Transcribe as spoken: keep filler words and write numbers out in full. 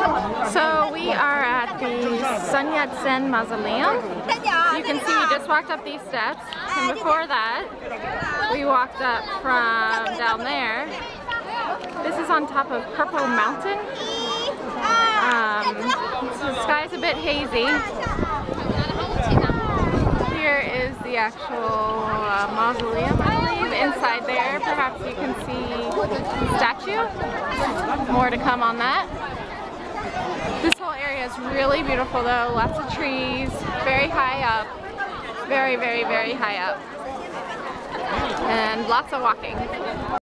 So we are at the Sun Yat-sen Mausoleum. You can see we just walked up these steps, and before that we walked up from down there. This is on top of Purple Mountain. Um, the sky's a bit hazy. Here is the actual uh, mausoleum, I believe. Inside there, perhaps you can see the statue. More to come on that. This whole area is really beautiful though. Lots of trees, very high up. Very, very, very high up. And lots of walking.